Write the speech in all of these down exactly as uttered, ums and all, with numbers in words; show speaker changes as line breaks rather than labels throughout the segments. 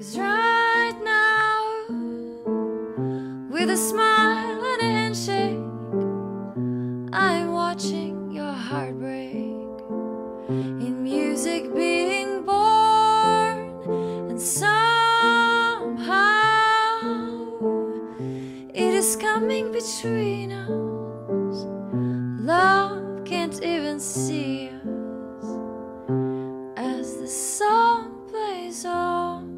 'Cause right now, with a smile and a handshake, I'm watching your heart break in music being born. And somehow it is coming between us. Love can't even see us as the song plays on.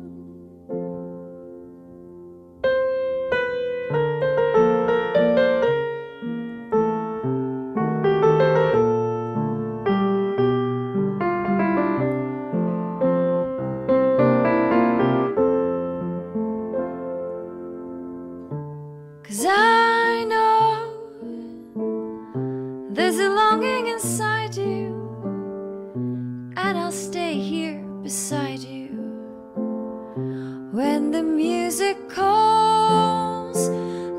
'Cause I know there's a longing inside you, and I'll stay here beside you when the music calls.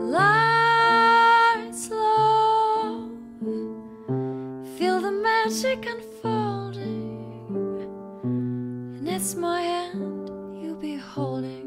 Lights low, feel the magic unfolding, and it's my hand you'll be holding.